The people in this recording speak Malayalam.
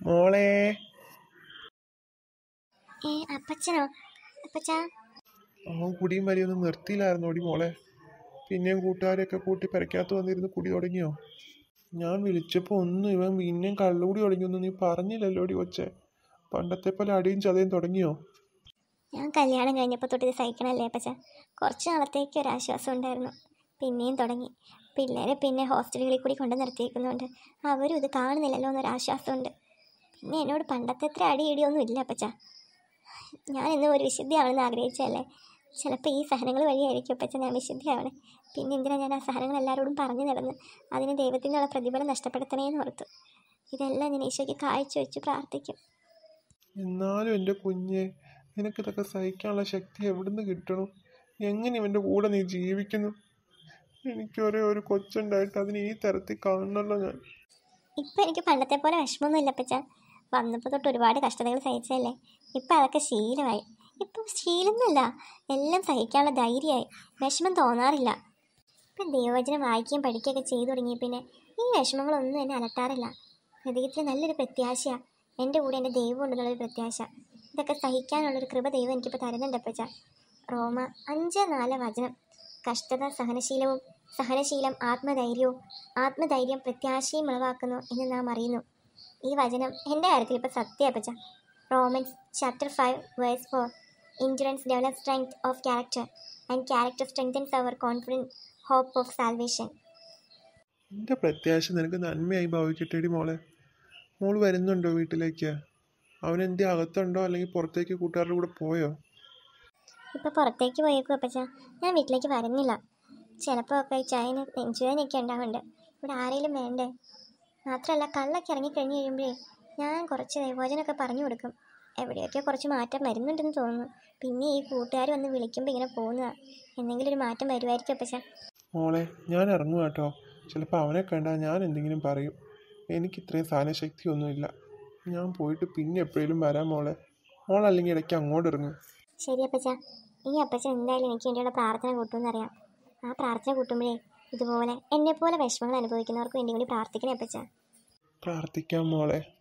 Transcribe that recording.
മോളെ. അപ്പച്ചനോ? അപ്പച്ചാ, അവൻ കുടിയും വലിയൊന്നും നിർത്തിയില്ലായിരുന്നോടി മോളെ. പിന്നെയും കൂട്ടുകാരെയൊക്കെ കൂട്ടി പെരക്കകത്ത് വന്നിരുന്ന് കുടി തുടങ്ങിയോ? ഞാൻ വിളിച്ചപ്പോൾ ഒന്നും ഇവൻ പിന്നെയും കള്ളുകൂടി തുടങ്ങിയൊന്നും നീ പറഞ്ഞില്ലല്ലോടി കൊച്ചെ. പണ്ടത്തെ പോലെ അടിയും ചതയും തുടങ്ങിയോ? ഞാൻ കല്യാണം കഴിഞ്ഞപ്പോൾ തൊട്ട് ഇത് സഹിക്കണല്ലേ അപ്പച്ചാ. കുറച്ച് നാളത്തേക്ക് ഒരാശ്വാസം ഉണ്ടായിരുന്നു. പിന്നെയും തുടങ്ങി. പിള്ളേരെ പിന്നെ ഹോസ്റ്റലുകളിൽ കൂടി കൊണ്ട് നിർത്തിയേക്കുന്നുണ്ട്. അവരും ഇത് കാണുന്നില്ലല്ലോ എന്നൊരാശ്വാസമുണ്ട്. പിന്നെ എന്നോട് പണ്ടത്തെ അത്ര അടിയിടിയൊന്നും ഇല്ല അപ്പച്ചാ. ഞാൻ ഇന്നും ഒരു വിശുദ്ധിയാവണമെന്ന് ആഗ്രഹിച്ചല്ലേ. ചിലപ്പോൾ ഈ സഹനങ്ങൾ വഴിയായിരിക്കും അപ്പച്ചാ ഞാൻ വിശുദ്ധിയാവണേ. പിന്നെ എന്തിനാ ഞാൻ ആ സഹനങ്ങൾ എല്ലാവരോടും പറഞ്ഞു നടന്ന് അതിന് ദൈവത്തിൽ നിന്നുള്ള പ്രതിഫലം നഷ്ടപ്പെടുത്തണേന്ന് ഓർത്തു. ഇതെല്ലാം ഞാൻ ഈശോയ്ക്ക് കാഴ്ച വെച്ച് പ്രാർത്ഥിക്കും. എന്നാലും എൻ്റെ കുഞ്ഞെ, നിനക്കിതൊക്കെ സഹിക്കാനുള്ള ശക്തി എവിടുന്ന് കിട്ടണം? എങ്ങനെ ഇവൻ്റെ കൂടെ നീ ജീവിക്കുന്നു? എനിക്കൊരേ ഒരു കൊച്ചുണ്ടായിട്ട് അതിന് ഈ തരത്തിൽ കാണണമല്ലോ ഞാൻ. ഇപ്പം എനിക്ക് പണ്ടത്തെ പോലെ വിഷമമൊന്നും ഇല്ല അപ്പച്ചാ. വന്നപ്പോൾ തൊട്ട് ഒരുപാട് കഷ്ടതകൾ സഹിച്ചല്ലേ. ഇപ്പം അതൊക്കെ ശീലമായി. ഇപ്പം ശീലമൊന്നുമല്ല, എല്ലാം സഹിക്കാനുള്ള ധൈര്യമായി. വിഷമം തോന്നാറില്ല. ഇപ്പം ദൈവവചനം വായിക്കുകയും പഠിക്കുകയൊക്കെ ചെയ്തു തുടങ്ങിയ പിന്നെ ഈ വിഷമങ്ങളൊന്നും എന്നെ അലട്ടാറില്ല. ഹൃദയത്തിൽ നല്ലൊരു പ്രത്യാശയാണ്. എൻ്റെ കൂടെ എൻ്റെ ദൈവം ഉണ്ടെന്നുള്ളൊരു പ്രത്യാശ. ഇതൊക്കെ സഹിക്കാനുള്ളൊരു കൃപ ദൈവം എനിക്കിപ്പോൾ തരുന്നുണ്ട് അപ്പച്ചാ. റോമ 5:4 വചനം. കഷ്ടത സഹനശീലവും, സഹനശീലം ആത്മധൈര്യവും, ആത്മധൈര്യം പ്രത്യാശയും ഉളവാക്കുന്നു എന്ന് നാം അറിയുന്നു. ഈ വചനം എൻ്റെ കാര്യത്തിൽ ഇപ്പോൾ സത്യം അപ്പച്ചാ. Romans chapter 5:4. Endurance develops strength of character, and character strengthens our confident hope of salvation. എൻ്റെ പ്രത്യാശ നിനക്ക് നന്മയായി ഭവിക്കട്ടെടി മോളെ. മോൾ വരുന്നുണ്ടോ വീട്ടിലേക്ക്? അവനെന്തേ അകത്തുണ്ടോ അല്ലെങ്കിൽ പുറത്തേക്ക് കൂട്ടുകാരുടെ കൂടെ പോയോ? ഇപ്പോൾ പുറത്തേക്ക് പോയേക്കും അപ്പച്ചാ. ഞാൻ വീട്ടിലേക്ക് വരുന്നില്ല. ചിലപ്പോൾ ഒക്കെ ചായന് നെഞ്ചുവേദനയൊക്കെ ഉണ്ടാവുന്നുണ്ട്. ഇവിടെ ആരെങ്കിലും വേണ്ടേ? മാത്രമല്ല കള്ളൊക്കെ ഇറങ്ങിക്കഴിഞ്ഞ് കഴിയുമ്പോഴേ ഞാൻ കുറച്ച് ദൈവവചനമൊക്കെ പറഞ്ഞു കൊടുക്കും. എവിടെയൊക്കെ കുറച്ച് മാറ്റം വരുന്നുണ്ടെന്ന് തോന്നുന്നു. പിന്നെ ഈ കൂട്ടുകാർ വന്ന് വിളിക്കുമ്പോൾ ഇങ്ങനെ പോകുന്നതാണ്. എന്തെങ്കിലും ഒരു മാറ്റം വരുമായിരിക്കും അപ്പച്ചാ. മോളെ, ഞാൻ ഇറങ്ങും കേട്ടോ. ചിലപ്പോൾ അവനെ കണ്ടാൽ ഞാൻ എന്തെങ്കിലും പറയും. എനിക്കിത്രയും സഹനശക്തിയൊന്നുമില്ല. ഞാൻ പോയിട്ട് പിന്നെ എപ്പോഴേലും വരാം മോളെ. മോളല്ലെങ്കിൽ ഇടയ്ക്ക് അങ്ങോട്ട് ഇറങ്ങും. ശരി അപ്പച്ചാ. ഈ അപ്പച്ചൻ എന്തായാലും എനിക്ക് വേണ്ടിയുള്ള പ്രാർത്ഥന കൂട്ടുമെന്നറിയാം. ആ പ്രാർത്ഥന കൂട്ടുമ്പോഴേ ഇതുപോലെ എന്നെപ്പോലെ വിഷമങ്ങൾ അനുഭവിക്കുന്നവർക്ക് വേണ്ടി കൂടി പ്രാർത്ഥിക്കണേ അപ്പച്ചാ. പ്രാർത്ഥിക്കാം മോളെ.